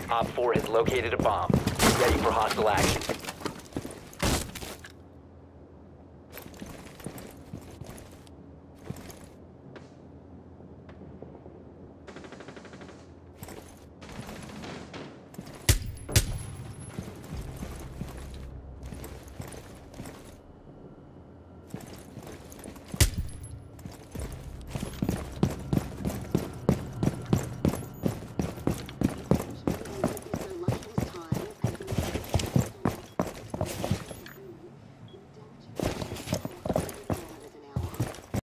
Op 4 has located a bomb. Ready for hostile action.